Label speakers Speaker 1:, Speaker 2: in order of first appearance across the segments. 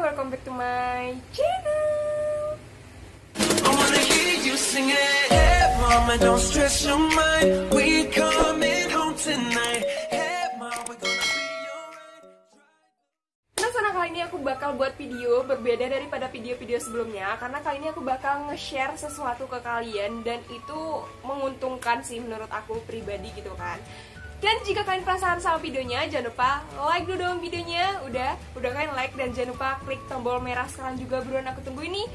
Speaker 1: welcome back to my channel.
Speaker 2: I wanna hear you sing it. Hey mama, don't stress your mind. We coming home tonight. Hey mama, we're gonna be alright.
Speaker 1: Nah, kali ini aku bakal buat video berbeda daripada video-video sebelumnya, karena kali ini aku bakal nge-share sesuatu ke kalian dan itu menguntungkan sih menurut aku pribadi gitu kan. Dan jika kalian penasaran sama videonya, jangan lupa like dulu dong videonya. Udah kalian like dan jangan lupa klik tombol merah sekarang juga, buruan aku tunggu ini.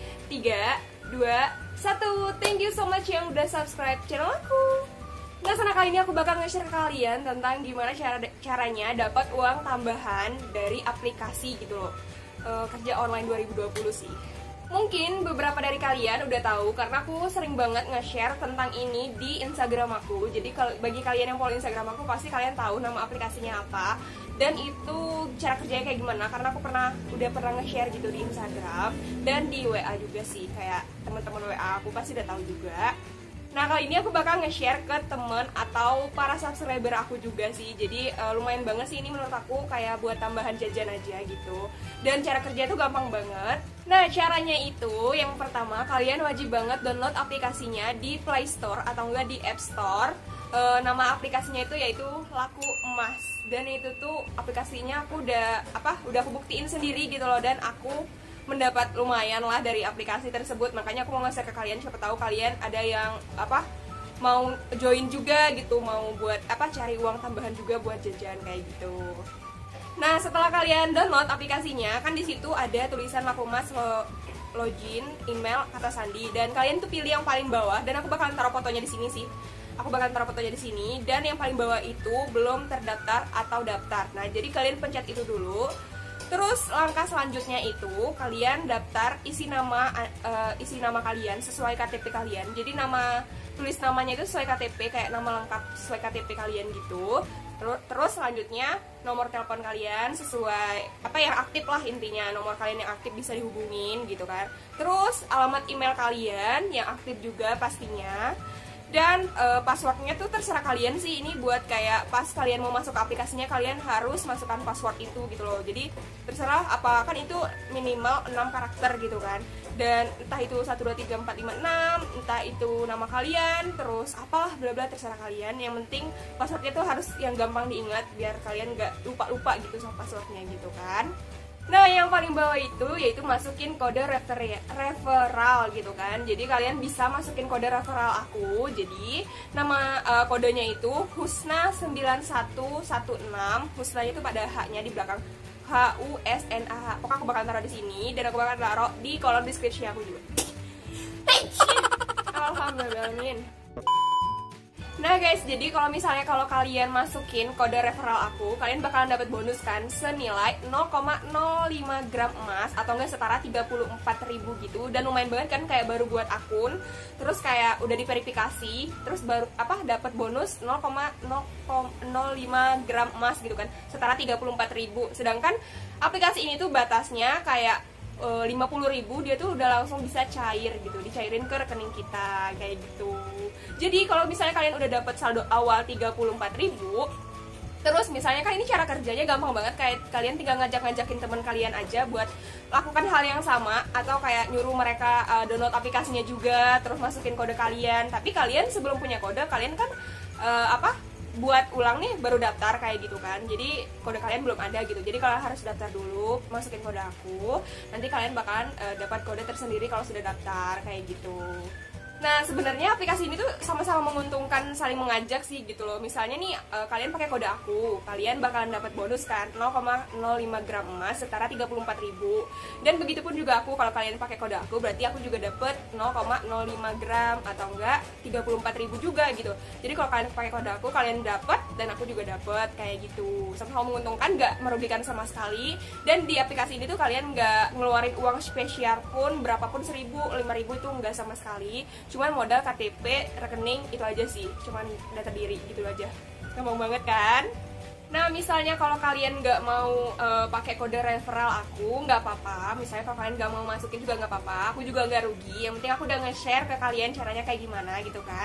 Speaker 1: 3, 2, 1. Thank you so much yang udah subscribe channel aku. Nah, kali ini aku bakal nge-share ke kalian tentang gimana caranya dapat uang tambahan dari aplikasi gitu loh. Kerja online 2020 sih. Mungkin beberapa dari kalian udah tahu karena aku sering banget nge-share tentang ini di Instagram aku. Jadi bagi kalian yang follow Instagram aku pasti kalian tahu nama aplikasinya apa dan itu cara kerjanya kayak gimana, karena aku udah pernah nge-share gitu di Instagram dan di WA juga sih, kayak teman-teman WA aku pasti udah tahu juga. Nah, kali ini aku bakal nge-share ke temen atau para subscriber aku juga sih. Jadi lumayan banget sih ini menurut aku, kayak buat tambahan jajan aja gitu. Dan cara kerja itu gampang banget. Nah, caranya itu yang pertama, kalian wajib banget download aplikasinya di Play Store atau enggak di App Store. Nama aplikasinya itu yaitu Laku Emas. Dan itu tuh aplikasinya aku udah aku buktiin sendiri gitu loh, dan aku mendapat lumayan lah dari aplikasi tersebut. Makanya aku mau nge-share ke kalian, siapa tahu kalian ada yang mau join juga gitu, mau buat cari uang tambahan juga buat jajan kayak gitu. Nah, setelah kalian download aplikasinya, kan di situ ada tulisan Laku Emas login, email, kata sandi, dan kalian tuh pilih yang paling bawah, dan aku bakalan taruh fotonya di sini sih. Aku bakalan taruh fotonya di sini, dan yang paling bawah itu belum terdaftar atau daftar. Nah, jadi kalian pencet itu dulu. Terus langkah selanjutnya itu kalian daftar isi nama kalian sesuai KTP kalian. Jadi tulis namanya itu sesuai KTP, kayak nama lengkap sesuai KTP kalian gitu. Terus selanjutnya nomor telepon kalian sesuai yang aktif lah, intinya nomor kalian yang aktif bisa dihubungin gitu kan. Terus alamat email kalian yang aktif juga pastinya. Dan passwordnya tuh terserah kalian sih, ini buat kayak pas kalian mau masuk ke aplikasinya kalian harus masukkan password itu gitu loh. Jadi terserah kan itu minimal 6 karakter gitu kan. Dan entah itu 1, 2, 3, 4, 5, 6, entah itu nama kalian, terus apalah bla bla, terserah kalian. Yang penting passwordnya tuh harus yang gampang diingat biar kalian gak lupa gitu sama passwordnya gitu kan. Nah, yang paling bawah itu yaitu masukin kode referral gitu kan. Jadi kalian bisa masukin kode referral aku. Jadi nama kodenya itu Husna9116. Husnanya itu pada H-nya di belakang, HUSNAH. Pokoknya aku bakal taruh di sini dan aku bakal taruh di kolom deskripsi aku juga. Alhamdulillah. Nah guys, jadi kalau kalian masukin kode referral aku, kalian bakalan dapat bonus kan senilai 0,05 gram emas atau enggak setara 34.000 gitu. Dan lumayan banget kan, kayak baru buat akun, terus kayak udah diverifikasi, terus baru dapat bonus 0,05 gram emas gitu kan, setara 34.000. Sedangkan aplikasi ini tuh batasnya kayak 50.000, dia tuh udah langsung bisa cair gitu, dicairin ke rekening kita kayak gitu. Jadi kalau misalnya kalian udah dapat saldo awal 34.000, terus misalnya kan ini cara kerjanya gampang banget, kayak kalian tinggal ngajakin teman kalian aja buat lakukan hal yang sama, atau kayak nyuruh mereka download aplikasinya juga, terus masukin kode kalian. Tapi kalian sebelum punya kode, kalian kan buat ulang nih baru daftar kayak gitu kan. Jadi kode kalian belum ada gitu. Jadi kalian harus daftar dulu, masukin kode aku. Nanti kalian bakalan dapat kode tersendiri kalau sudah daftar kayak gitu. Nah, sebenarnya aplikasi ini tuh sama-sama menguntungkan, saling mengajak sih gitu loh. Misalnya nih kalian pakai kode aku, kalian bakalan dapat bonus kan 0,05 gram emas setara 34.000. Dan begitu pun juga aku, kalau kalian pakai kode aku berarti aku juga dapat 0,05 gram atau enggak 34.000 juga gitu. Jadi kalau kalian pakai kode aku, kalian dapat dan aku juga dapat kayak gitu. Sama-sama menguntungkan, nggak merugikan sama sekali. Dan di aplikasi ini tuh kalian nggak ngeluarin uang spesial pun, berapapun 1.000, 5.000 itu nggak sama sekali. Cuman modal KTP, rekening, itu aja sih. Cuman data diri gitu aja. Gampang banget kan? Nah, misalnya kalau kalian nggak mau pakai kode referral aku, nggak apa-apa. Misalnya kalau kalian nggak mau masukin juga nggak apa-apa. Aku juga nggak rugi. Yang penting aku udah nge-share ke kalian caranya kayak gimana gitu kan.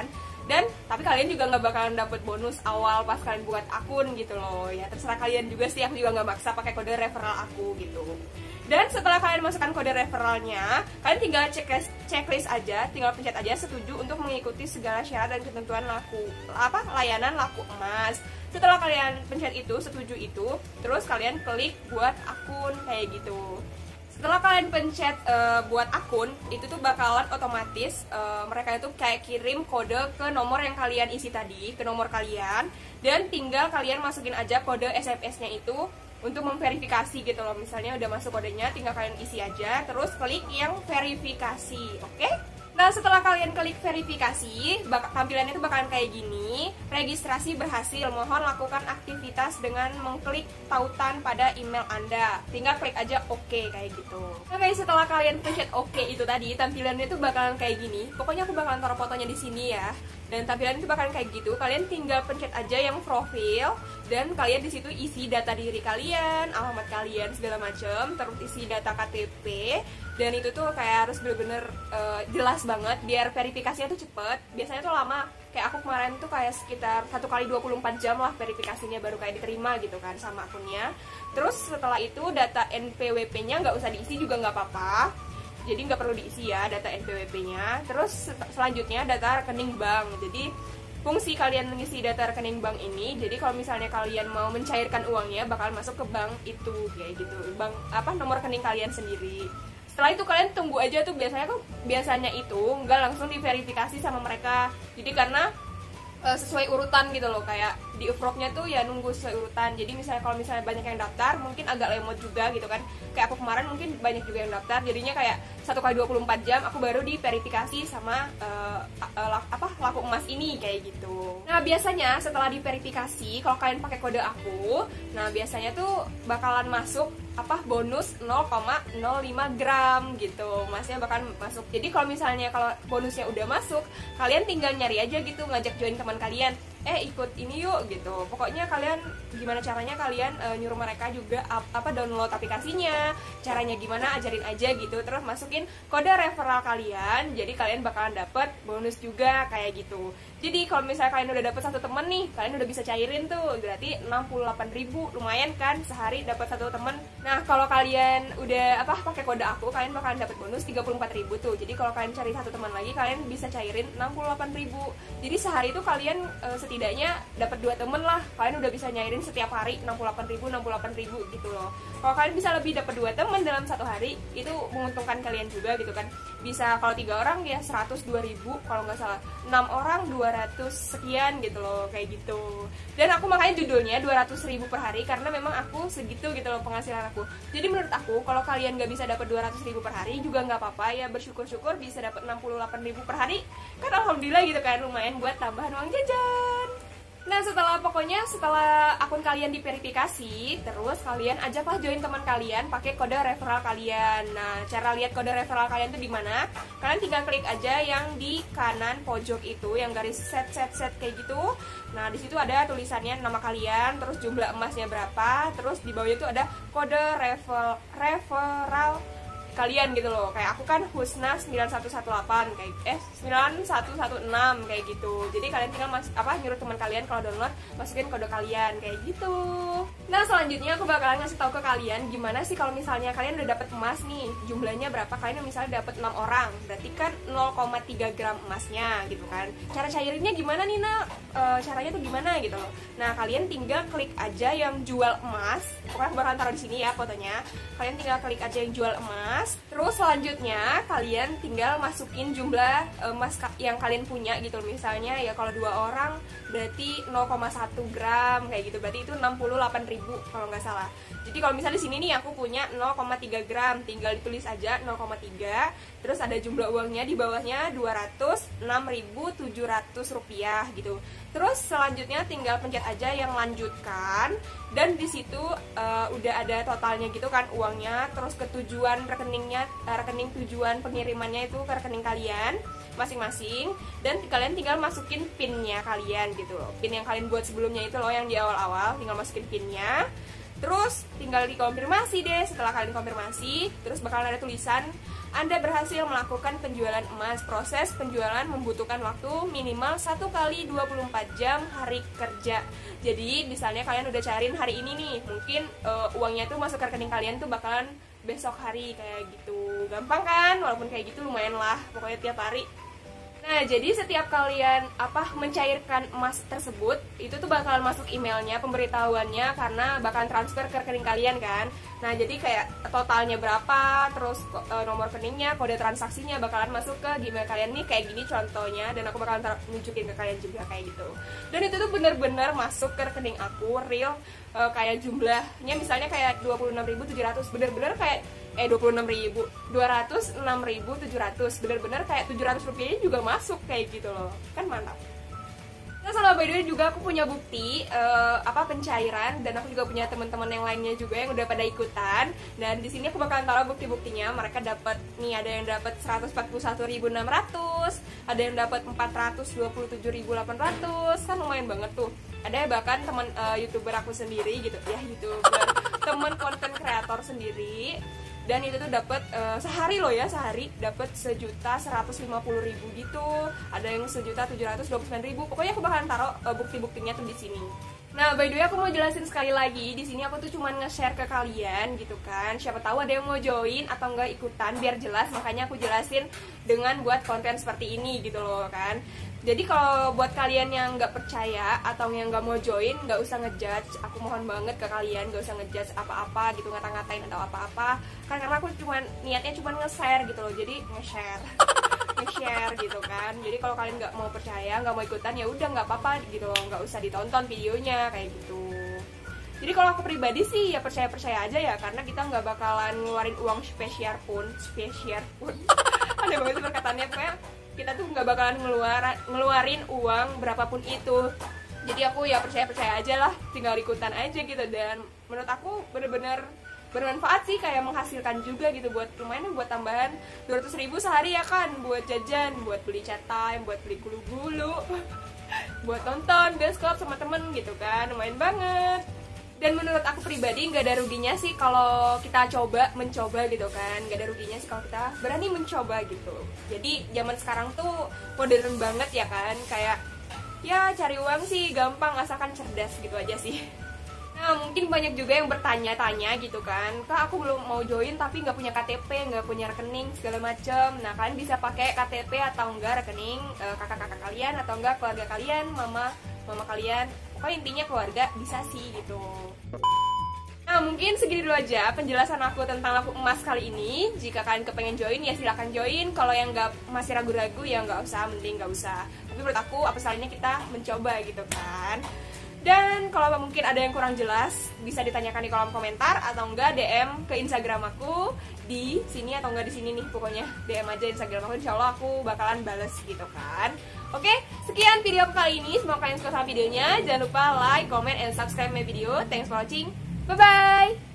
Speaker 1: Tapi kalian juga nggak bakalan dapet bonus awal pas kalian buat akun gitu loh. Ya terserah kalian juga sih, aku juga nggak maksa pakai kode referral aku gitu. Dan setelah kalian masukkan kode referralnya, kalian tinggal checklist aja, tinggal pencet aja setuju untuk mengikuti segala syarat dan ketentuan layanan laku emas. Setelah kalian pencet itu, setuju itu, terus kalian klik buat akun kayak gitu. Setelah kalian pencet buat akun, itu tuh bakalan otomatis mereka itu kayak kirim kode ke nomor yang kalian isi tadi, ke nomor kalian, dan tinggal kalian masukin aja kode SMS-nya itu untuk memverifikasi gitu loh. Misalnya udah masuk kodenya, tinggal kalian isi aja, terus klik yang verifikasi, oke? Nah, setelah kalian klik verifikasi, tampilannya itu bakalan kayak gini. Registrasi berhasil, mohon lakukan aktivitas dengan mengklik tautan pada email Anda. Tinggal klik aja oke kayak gitu. Oke, setelah kalian pencet oke itu tadi, tampilannya itu bakalan kayak gini. Pokoknya aku bakalan taruh fotonya di sini ya. Dan tampilan itu bakalan kayak gitu. Kalian tinggal pencet aja yang profil, dan kalian di situ isi data diri kalian, alamat kalian segala macem, terus isi data KTP. Dan itu tuh kayak harus bener-bener jelas banget biar verifikasinya tuh cepet. Biasanya tuh lama, kayak aku kemarin tuh kayak sekitar 1 kali 24 jam lah verifikasinya baru kayak diterima gitu kan sama akunnya. Terus setelah itu data NPWP-nya nggak usah diisi juga nggak apa-apa, jadi nggak perlu diisi ya data NPWP-nya. Terus selanjutnya data rekening bank. Jadi fungsi kalian mengisi data rekening bank ini, jadi kalau misalnya kalian mau mencairkan uangnya bakal masuk ke bank itu kayak gitu, bank nomor rekening kalian sendiri. Setelah itu kalian tunggu aja tuh, biasanya itu nggak langsung diverifikasi sama mereka. Jadi karena sesuai urutan gitu loh, kayak di Upwork-nya tuh ya nunggu sesuai urutan. Jadi misalnya kalau misalnya banyak yang daftar, mungkin agak lemot juga gitu kan. Kayak aku kemarin mungkin banyak juga yang daftar, jadinya kayak 1 kali 24 jam aku baru diverifikasi sama laku emas ini kayak gitu. Nah, biasanya setelah diverifikasi, kalau kalian pakai kode aku, nah biasanya tuh bakalan masuk bonus 0,05 gram gitu. Masnya bakalan masuk. Jadi kalau misalnya kalau bonusnya udah masuk, kalian tinggal nyari aja gitu, ngajak join teman kalian. Ikut ini yuk gitu. Pokoknya kalian gimana caranya kalian nyuruh mereka juga download aplikasinya, caranya gimana ajarin aja gitu. Terus masukin kode referral kalian, jadi kalian bakalan dapet bonus juga kayak gitu. Jadi kalau misalnya kalian udah dapet 1 temen nih, kalian udah bisa cairin tuh, berarti 68.000, lumayan kan sehari dapat 1 temen. Nah, kalau kalian udah pakai kode aku, kalian bakalan dapet bonus 34.000 tuh. Jadi kalau kalian cari 1 teman lagi, kalian bisa cairin 68.000. Jadi sehari itu kalian setidaknya dapat 2 temen lah. Kalian udah bisa nyairin setiap hari 68.000 gitu loh. Kalau kalian bisa lebih dapat 2 temen dalam 1 hari, itu menguntungkan kalian juga gitu kan. Bisa kalau 3 orang ya 102.000, kalau nggak salah 6 orang 200 sekian gitu loh, kayak gitu. Dan aku makanya judulnya 200.000 per hari, karena memang aku segitu gitu loh penghasilan aku. Jadi menurut aku kalau kalian nggak bisa dapat 200.000 per hari juga nggak apa-apa ya, bersyukur-syukur bisa dapat 68.000 per hari, kan alhamdulillah gitu kan, lumayan buat tambahan uang jajan. Nah, setelah akun kalian diverifikasi, terus kalian ajaklah join teman kalian pakai kode referral kalian. Nah, cara lihat kode referral kalian tuh di mana? Kalian tinggal klik aja yang di kanan pojok itu, yang garis set kayak gitu. Nah, di situ ada tulisannya nama kalian, terus jumlah emasnya berapa, terus di bawahnya itu ada kode referral kalian gitu loh. Kayak aku kan Husna 9118 kayak 9116 kayak gitu. Jadi kalian tinggal nyuruh teman kalian kalau download masukin kode kalian kayak gitu. Nah, selanjutnya aku bakalan ngasih tahu ke kalian gimana sih kalau misalnya kalian udah dapet emas nih, jumlahnya berapa. Kalian misalnya dapet 6 orang, berarti kan 0,3 gram emasnya gitu kan. Cara cairinnya gimana nih, caranya tuh gimana gitu loh. Nah, kalian tinggal klik aja yang jual emas. Pokoknya aku bakalan taruh di sini ya fotonya. Kalian tinggal klik aja yang jual emas. Terus selanjutnya kalian tinggal masukin jumlah emas yang kalian punya gitu. Misalnya ya kalau 2 orang berarti 0,1 gram kayak gitu. Berarti itu 68.000 kalau nggak salah. Jadi kalau misalnya di sini nih aku punya 0,3 gram, tinggal ditulis aja 0,3. Terus ada jumlah uangnya di bawahnya 206.700 rupiah gitu. Terus selanjutnya tinggal pencet aja yang lanjutkan, dan di situ udah ada totalnya gitu kan uangnya, terus ke tujuan rekeningnya, rekening tujuan pengirimannya itu ke rekening kalian masing-masing, dan kalian tinggal masukin pinnya kalian gitu loh. Pin yang kalian buat sebelumnya itu loh yang di awal-awal, tinggal masukin pinnya. Terus tinggal dikonfirmasi deh. Setelah kalian konfirmasi, terus bakalan ada tulisan Anda berhasil melakukan penjualan emas. Proses penjualan membutuhkan waktu minimal 1 kali 24 jam hari kerja. Jadi misalnya kalian udah cariin hari ini nih, mungkin uangnya tuh masuk ke rekening kalian tuh bakalan besok hari kayak gitu. Gampang kan? Walaupun kayak gitu lumayan lah, pokoknya tiap hari. Nah, jadi setiap kalian mencairkan emas tersebut, itu tuh bakalan masuk emailnya, pemberitahuannya, karena bakalan transfer ke rekening kalian kan. Nah, jadi kayak totalnya berapa, terus nomor rekeningnya, kode transaksinya bakalan masuk ke Gmail kalian nih, kayak gini contohnya, dan aku bakalan nunjukin ke kalian juga kayak gitu. Dan itu tuh bener-bener masuk ke rekening aku, real, kayak jumlahnya misalnya kayak 26.700, bener-bener kayak 206.700, bener-bener kayak 700 rupiahnya juga masuk kayak gitu loh, kan mantap. Nah, sama by the way juga aku punya bukti pencairan, dan aku juga punya teman-teman yang lainnya juga yang udah pada ikutan. Dan di sini aku bakalan taruh bukti-buktinya. Mereka dapat nih, ada yang dapat 141.600, ada yang dapat 427.800, kan lumayan banget tuh. Ada bahkan teman YouTuber aku sendiri gitu ya, YouTuber teman konten kreator sendiri. Dan itu tuh dapat sehari dapat 1.150.000 gitu. Ada yang 1.729.000. Pokoknya aku bakalan taruh bukti-buktinya tuh di sini. Nah, by the way aku mau jelasin sekali lagi, di sini aku tuh cuman nge-share ke kalian gitu kan. Siapa tahu ada yang mau join atau enggak ikutan biar jelas, makanya aku jelasin dengan buat konten seperti ini gitu loh kan. Jadi kalau buat kalian yang nggak percaya atau yang nggak mau join, nggak usah ngejudge. Aku mohon banget ke kalian, nggak usah ngejudge apa-apa gitu, ngata-ngatain atau apa-apa. Karena aku niatnya cuma nge-share gitu loh. Jadi nge-share gitu kan. Jadi kalau kalian nggak mau percaya, nggak mau ikutan, ya udah nggak apa-apa gitu loh. Nggak usah ditonton videonya kayak gitu. Jadi kalau aku pribadi sih ya percaya aja ya, karena kita nggak bakalan ngeluarin uang spesial pun. Aneh banget sih perkataannya, pokoknya kita tuh nggak bakalan ngeluarin uang berapapun itu. Jadi aku ya percaya aja lah, tinggal ikutan aja gitu. Dan menurut aku bener-bener bermanfaat sih, kayak menghasilkan juga gitu, buat lumayan buat tambahan 200.000 sehari ya kan, buat jajan, buat beli chat time, buat beli gulu-gulu, buat nonton bioskop sama temen gitu kan, lumayan banget. Dan menurut aku pribadi nggak ada ruginya sih kalau kita mencoba gitu kan, nggak ada ruginya sih kalau kita berani mencoba gitu. Jadi zaman sekarang tuh modern banget ya kan, kayak ya cari uang sih gampang asalkan cerdas gitu aja sih. Nah, mungkin banyak juga yang bertanya-tanya gitu kan, Kak aku belum mau join tapi nggak punya KTP, nggak punya rekening segala macem. Nah, kalian bisa pakai KTP atau enggak rekening kakak-kakak kalian, atau enggak keluarga kalian, mama kalian. Pokoknya intinya keluarga bisa sih gitu. Nah, mungkin segini dulu aja penjelasan aku tentang laku emas kali ini. Jika kalian kepengen join ya silahkan join. Kalau yang masih ragu-ragu ya nggak usah, mending nggak usah. Tapi menurut aku apa salahnya kita mencoba gitu kan. Dan kalau mungkin ada yang kurang jelas, bisa ditanyakan di kolom komentar atau enggak DM ke Instagram aku di sini atau enggak di sini nih, pokoknya DM aja Instagram aku, insya Allah aku bakalan bales gitu kan. Oke, sekian video aku kali ini, semoga kalian suka sama videonya. Jangan lupa like, comment, and subscribe my video. Thanks for watching, bye bye.